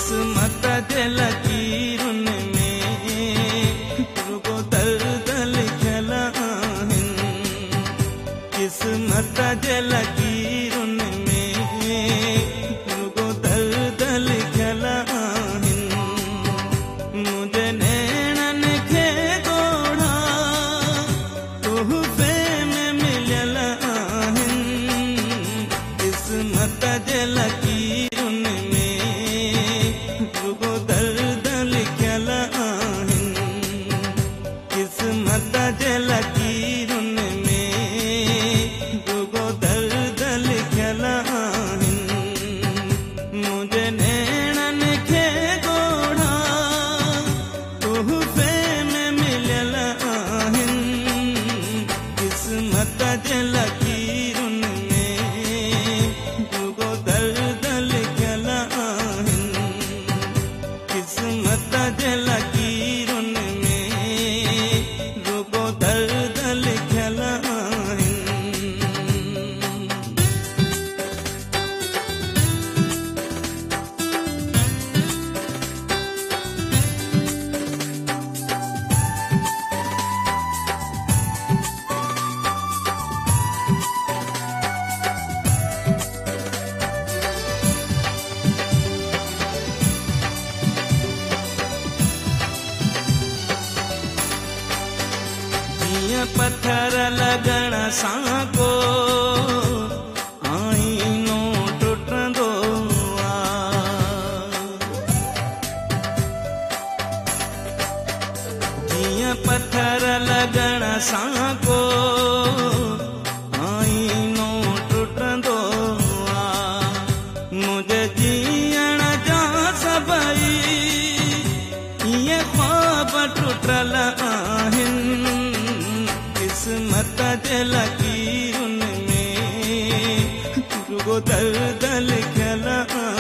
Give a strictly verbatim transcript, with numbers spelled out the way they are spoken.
किस्मत जे लकीरुन में रुगो दर्द लिखल आहिनि। किस्मत जे लकीरुन में रुगो दर्द लिखल आहिनि। मुंहिंजे नैणन खे ॻोढ़ा तोहफ़े में मिलियल आहिनि। किस्मत जे लकीरुन रुगो दर्द लिखल आहिनि। किस्मत जे लकीरुन में रुगो दर्द लिखल आहिनि। मुंहिंजे नैणन खे ॻोढ़ा तोहफ़े में मिलियल आहिनि। किस्मत जे लकीरुन में रुगो दर्द लिखल आहिनि। किस्मत जे लकीरुन में रुगो दर्द लिखल आहिनि। जीअं पत्थर लॻण सां को आईनो टुटंदो आहे। जीअं पत्थर लॻण सां को आईनो टुटंदो आहे। मुंहिंजे जीअण जा सभई इएं ख्वाब टुटल आहिनि। किस्मत जे लकीरुन में रुगो दर्द लिखल आहिनि।